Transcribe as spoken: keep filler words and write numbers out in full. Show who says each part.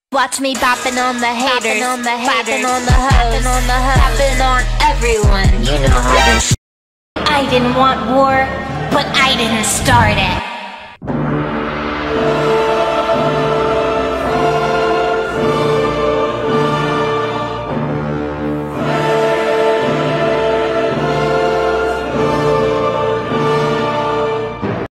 Speaker 1: Watch me bopping on the haters, on the haters, on the hoes, on the hoes, bopping on everyone. You know how this. I didn't want war, but I didn't start it.